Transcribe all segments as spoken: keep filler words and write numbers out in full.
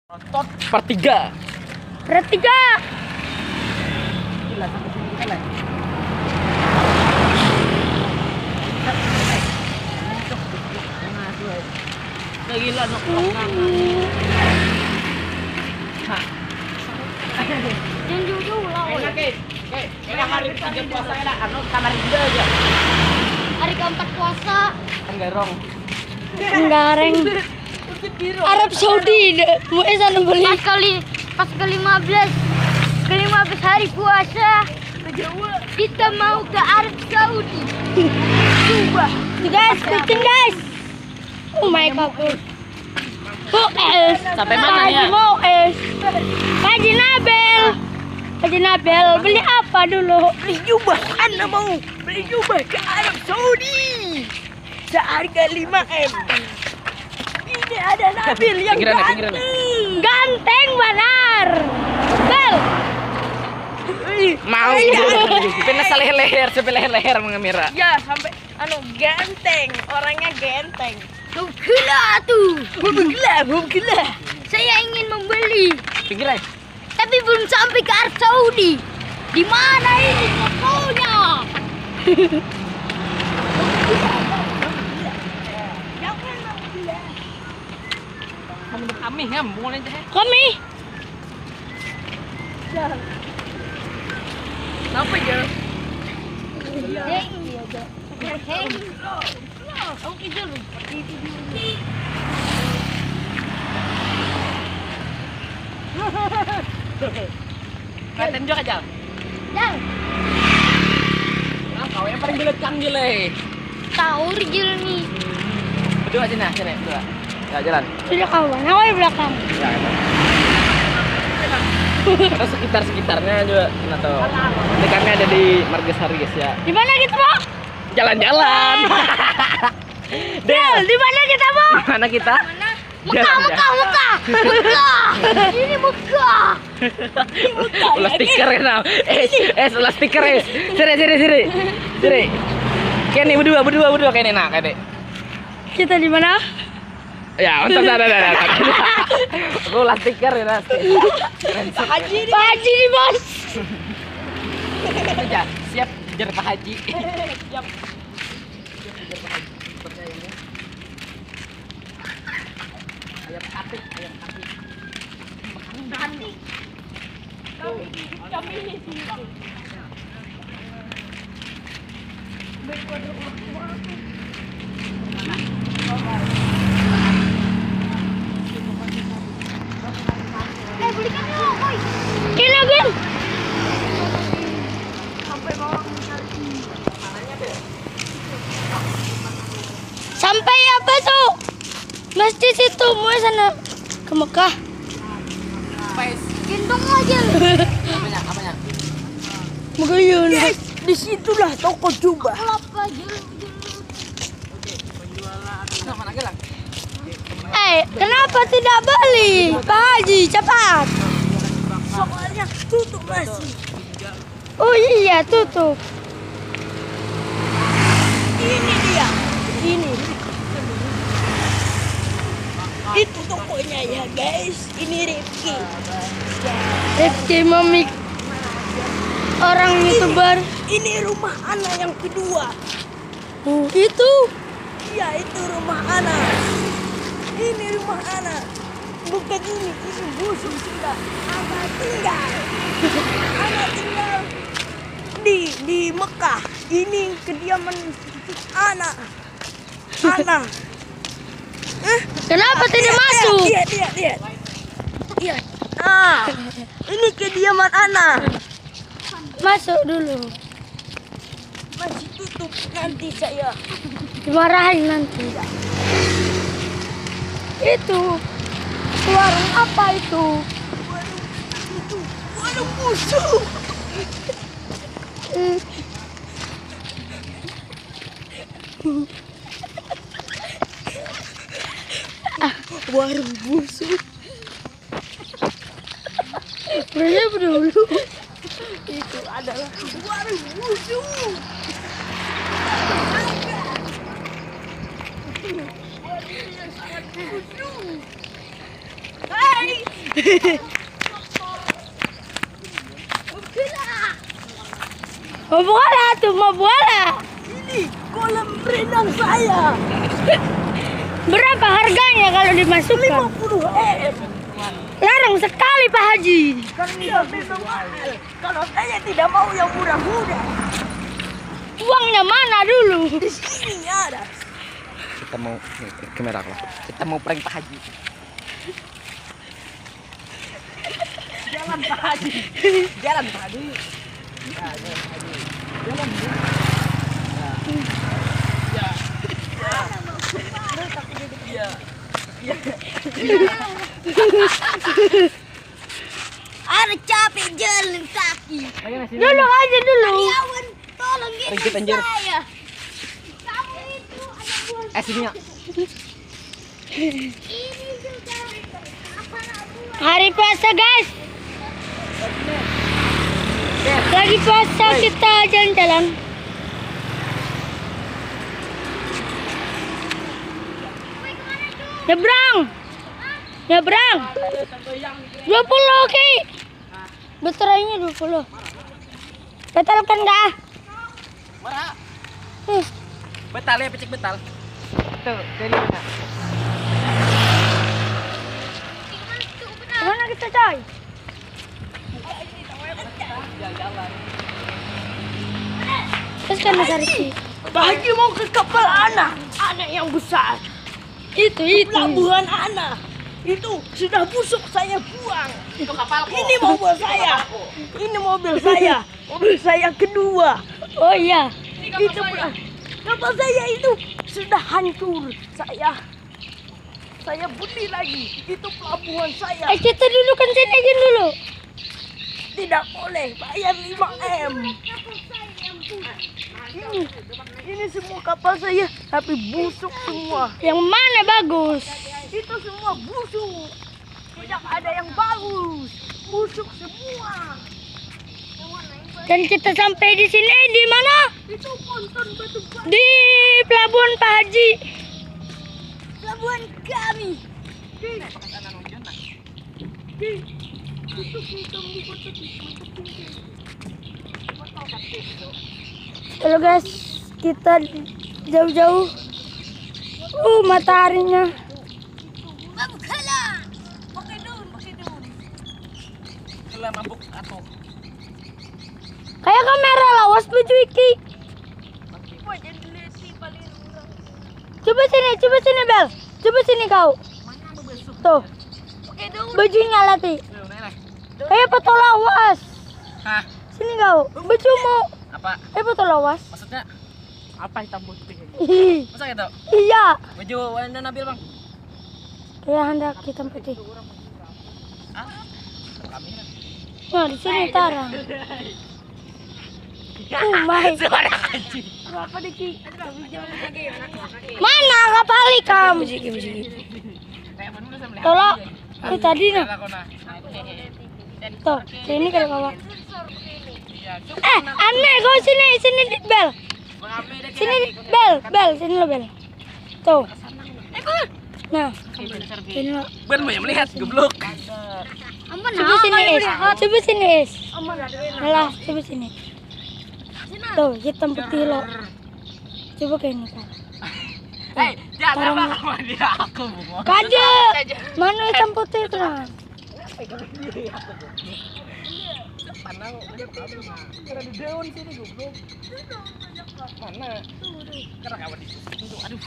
Otot part tiga. Part tiga. Gila sampai sini kan. Gila nok. Yang jujur lah. Enak ke? Kayak hari tiga puasa ya anu kamar dia aja. Hari keempat puasa. Enggak rong. Gareng. Arab Saudi mau sana beli. Pas kali pas ke lima belas ke lima belas hari puasa kita mau ke Arab Saudi. Coba. Guys, bikin guys. Oh my god. Mau es. Sampai mana ya? Mau es. Haji Nabel. Haji Nabel beli apa dulu? Beli jubah, Anda mau beli jubah ke Arab Saudi seharga lima M. Ini ada Nabil yang Pinggiran, ganteng. pinggiran. Ganteng benar. Bel. Mau. Pernah salah leher, sebelah leher mengamira. Ya sampai anu ganteng, orangnya ganteng. Kau gila tuh. Gila, gila. Saya ingin membeli, Pinggiran. tapi belum sampai ke Arab Saudi. Di mana ini tokonya? Kami ngam, boleh teh. Kami. Kenapa ya? Hei. Hei. Aku kejar. Katen juga aja. Jal. Nah, kau yang paling belet kan gile. Tahu rijil nih. Berdua aja nah, sini, berdua. Ya jalan. Sudah kawan. Aku di belakang. Ya, itu. Ada sekitar-sekitarnya juga. Nah, tuh. Nanti kami ada di Margasari guys ya. Di mana kita mau? Jalan-jalan. Del, di mana kita mau? Di mana kita? Mekah, Jalan-jalan. Mekah, Mekah, Mekah. Ini Mekah. Ulah stiker kan. Eh, eh, ulah stiker eh. Sini, sini, sini. Sini. Kayak nih berdua, berdua, berdua kayak nih nak, kayak nih. Kita di mana? Ya, untuk dah, dah, dah, dah. Aku ulah stiker ya, nah. Pak Haji ini. Pak Haji nih bos. Aja, siap kejar Pak Haji. Siap. Ayam apik, ayam apik. Kami, kami ini. Eh, belikan dulu, boy. Kilo, Bin. Sampai apa tuh? Masjid situ, mau sana ke Mekah. Pes. Gendong aja. Apanya, apanya? Magayun. Yes, disitulah toko jubah. Apa dulu? Sama lagi lah. Eh, kenapa tidak beli? Pak Haji, cepat. Soalnya tutup masih. Oh iya, tutup. Ini dia. Ini. Itu tokonya ya guys. Ini Rifki. Rifki Momik. Orang YouTuber. Ini rumah Ana yang kedua. Oh, itu. Iya itu rumah Ana. Ini rumah Ana. Bukan ini, ini busuk sudah. Ana tinggal. Ana tinggal di di Mekah. Ini kediaman Ana. Ana. Eh, Kenapa tidak lihat, masuk? Lihat, lihat, lihat. Lihat. Ah, ini kediaman Ana. Masuk dulu. Masih tutup nanti saya. Dimarahin nanti. Itu. Warung apa itu? Waduh, itu. Waduh, busuk. Hmm. Warung busuk. Berapa dulu? Itu adalah warung busuk. Hai, Mau bola tuh, mau bola. Ini kolam renang saya. Berapa harganya kalau dimasukkan? lima puluh M. Larang sekali Pak Haji. Karena memang mahal. Kalau saya tidak mau yang murah-murah. Uangnya mana dulu? Di sini ada. Kita mau nih, kamera aku. Kita mau prank Pak Haji. Jalan Pak Haji. Jalan Pak Haji. Ya, jalan Pak Haji. Jalan. Ya. Ya. Ya. Ada capek jalan kaki. Ayo sini. Dulu aja dulu. Karyawan, tolong Ringkit, gendong anjir. saya. Kamu itu anak buah. Eh sini ya. Ini juga anak buah. Hari puasa guys. Lagi puasa kita jalan-jalan. Nyebrang. Nyebrang. dua puluh oke. Beterainya dua puluh. Betalkan dah. Marah. Hmm. Betal ya, pecik betal. Tuh, dari mana? Kemana kita coy? Jalan-jalan. Terus kan Mas Arki. Pak Haji mau ke kapal anak. Anak yang besar. Itu itu. Pelabuhan anak. Itu sudah busuk saya buang. Itu kapalku. Ini mobil saya. Ini mobil saya. Mobil saya kedua. Oh iya. Itu pula- kapal saya itu sudah hancur. Saya saya beli lagi. Itu pelabuhan saya. Eh kita dulu kan sini dulu. Tidak boleh bayar lima M. Ini, ini semua kapal saya tapi busuk semua. Yang mana bagus? Itu semua busuk. Tidak ada yang bagus. Busuk semua. Dan kita sampai di sini di mana? Itu ponton batu bata. Di Pelabuhan Pak Haji. Pelabuhan kami. Halo guys, kita jauh-jauh. Uh, mataharinya. Pakai daun, pakai daun. Gila mabuk atau Kayak kamera lawas baju iki. Wah, jadi lesi paling murah. Coba sini, coba sini Bel. Coba sini kau. Tuh, Pakai daun. bajunya latih. Tuh, nenek. Kayak foto lawas. Hah? Sini kau, bajumu. Apa? Kayak foto lawas. Maksudnya apa hitam putih? Ih, Masa gitu? iya. Baju Wanda Nabil, Bang. Kayak hendak hitam putih. Ah? Kamera. Nah, di sini tarang. Oh my. Suara anjing. Berapa detik? Mana kapal ikam? Kayak mana saya melihat. Tolong. Itu tadi nah. Aku nah. Tuh, sini kalau kawan. Iya, Eh, aneh kau sini, sini Bel. Sini Bel, Bel, sini lo Bel. Tuh. Nah, sini lo. Bukan mau yang melihat goblok. Coba sini es, coba sini es. Alah, coba sini. Tuh, hitam putih lo. Coba kayak ini kan. Hei, jangan Tarang. apa sama dia aku. Kada. Mana hitam putih itu nah? Panang. Ada di daun sini goblok. Mana? Karena kawan di situ. Aduh.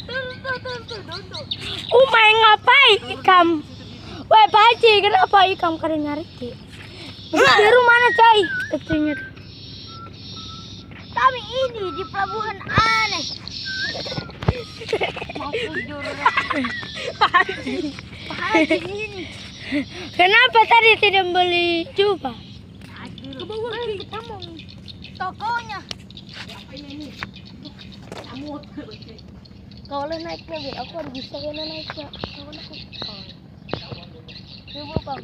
Oh my, ngapain ikam? Weh Pak Haji, kenapa ikam kada nyari ki? Biru mana cai? Ketingnya. Kami ini di pelabuhan aneh. Mau tidur. Haji. Haji ini. Kenapa tadi tidak beli coba? Ke bawah kita mau tokonya. Kalau naiknya be, aku harus bisa kena naiknya. Kalau aku. Coba bang.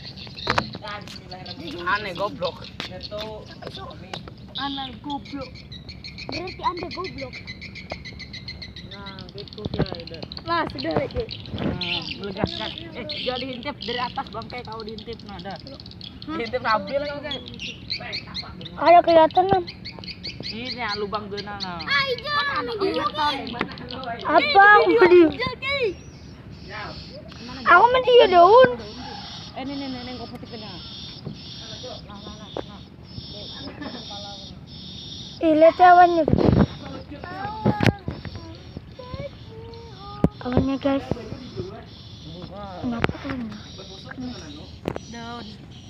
Aneh goblok. Itu Anak goblok. Berarti Anda goblok. nah Mas, sudah lagi. Nah, melegaskan. Eh, jangan diintip dari atas bangkai kau diintip nah dah. Diintip nabil kau kan. Ada kelihatan kan? Ini ya lubang geuna nah. Ah, jangan video apa? Aku di. Aku mah dia daun. Eh, ini ini ini kau putih kena. Eh, lihat awannya. Awannya guys. Kenapa kan? Daun.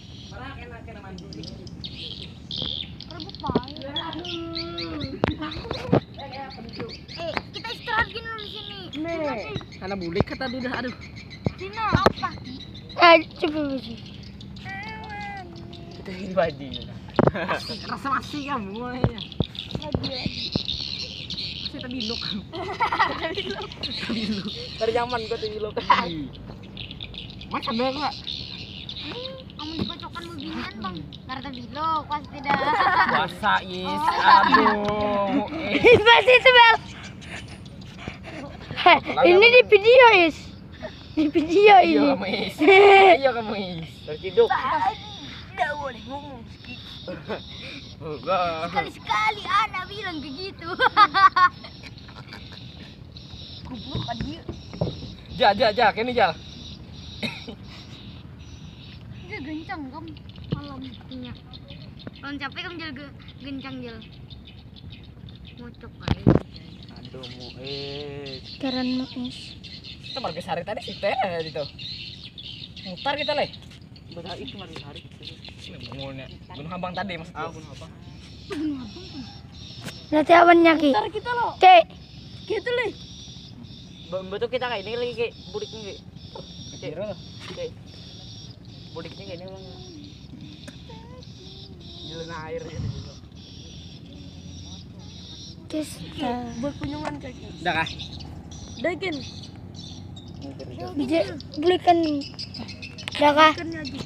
Eh, kita istirahat gini dulu di sini. Nih, karena bulik kata dia dah aduh. Sini apa? Eh, coba baju. Kita ini baju. Rasa masih kamu mulainya. Masih tadi luk. Tadi luk. Dari zaman gua tadi luk. Mas ada enggak? Kamu dikocokkan beginian bang. Karena bilok pasti dah. Puasa is, aduh. Pasti itu bel. Heh, ini di video is. Di video Iya ini. kamu is. Iya kamu is. Terciduk. Tidak boleh ngomong. Enggak. Sekali-sekali anak bilang begitu. Goblok kan dia. Ja, ja, ja, kini jal. Dia gencang kamu malam punya. Kalau capek kamu jel gencang jel. Ngocok aja. Aduh mu eh. Karena is. Kita marga sari tadi sih teh itu. Mutar kita leh. Betul itu marga sari. Ngulnya. Gunung Habang tadi mas. Ah, Gunung Habang. Nanti awannya ki. Ntar kita loh. Cek. Gitu leh. Betul kita kayak ini lagi kayak budiknya kayak. Kira loh. Kayak budiknya kayak ini loh. Jalan air gitu. Tes. Buat kunjungan kaki. Udah kah? Daging. Bisa belikan. Dah kah? Ikannya aja.